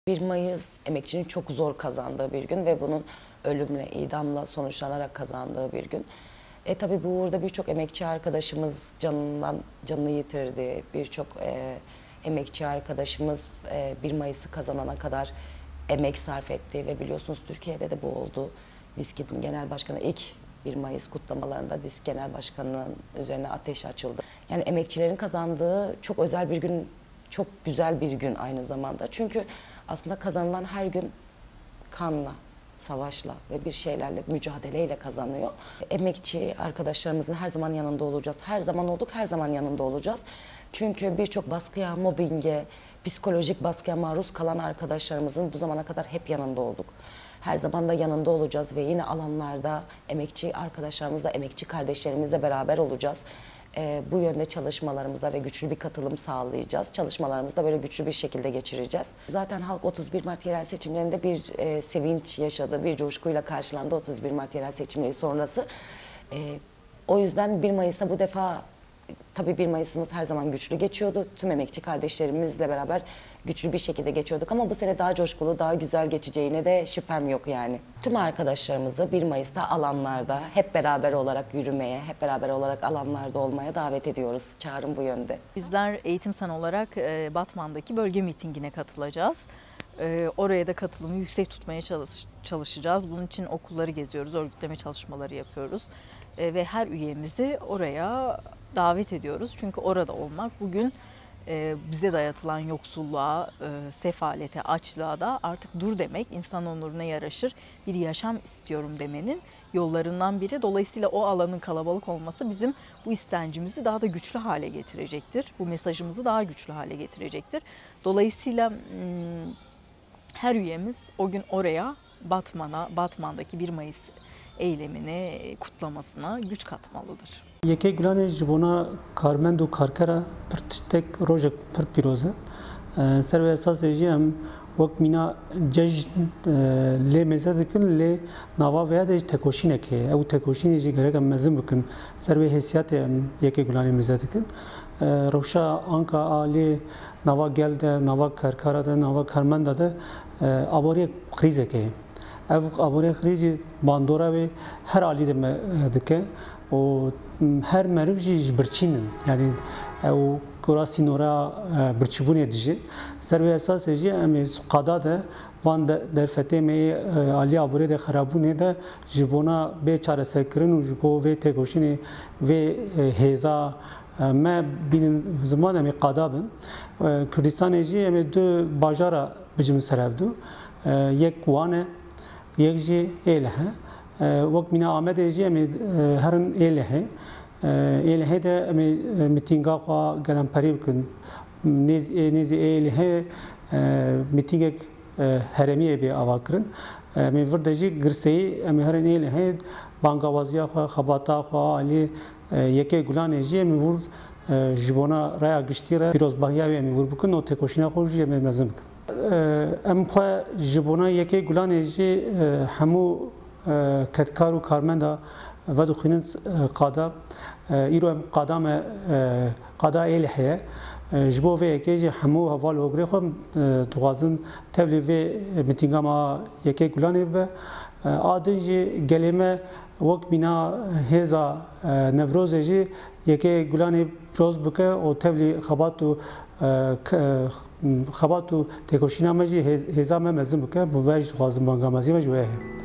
1 Mayıs emekçinin çok zor kazandığı bir gün ve bunun ölümle, idamla sonuçlanarak kazandığı bir gün. Tabii bu uğurda birçok emekçi arkadaşımız canını yitirdi. Birçok emekçi arkadaşımız 1 Mayıs'ı kazanana kadar emek sarf etti ve biliyorsunuz Türkiye'de de bu oldu. DİSK'in genel başkanı ilk 1 Mayıs kutlamalarında DİSK Genel Başkanı'nın üzerine ateş açıldı. Yani emekçilerin kazandığı çok özel bir gün, çok güzel bir gün aynı zamanda. Çünkü aslında kazanılan her gün kanla, savaşla ve bir şeylerle, mücadeleyle kazanıyor. Emekçi arkadaşlarımızın her zaman yanında olacağız. Her zaman olduk, her zaman yanında olacağız. Çünkü birçok baskıya, mobbinge, psikolojik baskıya maruz kalan arkadaşlarımızın bu zamana kadar hep yanında olduk. Her zaman da yanında olacağız ve yine alanlarda emekçi arkadaşlarımızla, emekçi kardeşlerimizle beraber olacağız. Bu yönde çalışmalarımıza ve güçlü bir katılım sağlayacağız. Çalışmalarımızı da böyle güçlü bir şekilde geçireceğiz. Zaten halk 31 Mart yerel seçimlerinde bir sevinç yaşadı, bir coşkuyla karşılandı 31 Mart yerel seçimleri sonrası. O yüzden 1 Mayıs'ta bu defa tabii 1 Mayıs'ımız her zaman güçlü geçiyordu. Tüm emekçi kardeşlerimizle beraber güçlü bir şekilde geçiyorduk ama bu sene daha coşkulu, daha güzel geçeceğine de şüphem yok yani. Tüm arkadaşlarımızı 1 Mayıs'ta alanlarda hep beraber olarak yürümeye, hep beraber olarak alanlarda olmaya davet ediyoruz. Çağrım bu yönde. Bizler Eğitim Sen olarak Batman'daki bölge mitingine katılacağız. Oraya da katılımı yüksek tutmaya çalışacağız. Bunun için okulları geziyoruz, örgütleme çalışmaları yapıyoruz. Ve her üyemizi oraya davet ediyoruz. Çünkü orada olmak bugün bize dayatılan yoksulluğa, sefalete, açlığa da artık dur demek, insan onuruna yaraşır bir yaşam istiyorum demenin yollarından biri. Dolayısıyla o alanın kalabalık olması bizim bu istencimizi daha da güçlü hale getirecektir. Bu mesajımızı daha güçlü hale getirecektir. Dolayısıyla her üyemiz o gün oraya, Batman'daki 1 Mayıs eylemini kutlamasına güç katmalıdır. Yeke gulane jibona karmendo karkara pir tiştek rojek pir pîroz e. Ser ve esas jî em wek mîna cejn lê mêze dikin lê nava veya de jî tekoşînek heye. Ew tekoşînê jî gerek em mezin bikin. Ser vê hesiyatê em yekê gulanê mêze dikin. Rewşa anka a lê nava gel de, nava karkara de, nava karmenda de aboriyek krîzek heye. Ev aboriyek krîzê bandora ve her alî de me dike. O her meriv jî birçînin yani ew kura sînora birçîbûnê dijî ser vê esasê jî em ê qada de van derfetê me alî aborê de xerabûnê de ji bona bê çareserkirin û ji bo vê têkoşînê vê hêza me bînin ziman em ê qada bin. Kurdistanê jî em ê du bajara bicivin ser ev du. Yek wan e, yek jî êl he. Wek mîna Amedê jî em ê herin êlihê. Êlihê de em ê mîtînga xwe gelemperî bikin. Nêzî êlihê mîtîngek herêmiyê bê ava kirin. Em ê vir de jî girseyî em ê herin êlihê bangawaziya xwe, xebata xwe alî yekê gulanê jî em ê wir ji bona raya giştî re pîrozbahiya wê em ê wir bikin û têkoşîna xwe jî em ê mezin bikin. Em xwe ji bona yekê gulanê jî hemû ketkar û karmenda vedixwînin qada îro em qada me qada êlihê ye ji bo vê yekê jî hemû heval hogirê xwe dixwazin tevlî vê mîtînga me yekê gulanê bibe a din jî gelê me wek mîna hêza Nevrozê jî yekê gulanê piroz bike û tevlî xebat û têkoşîna me jî hêza me mezin bike bi vê jî dixwazim bangamezî me ji wê heye.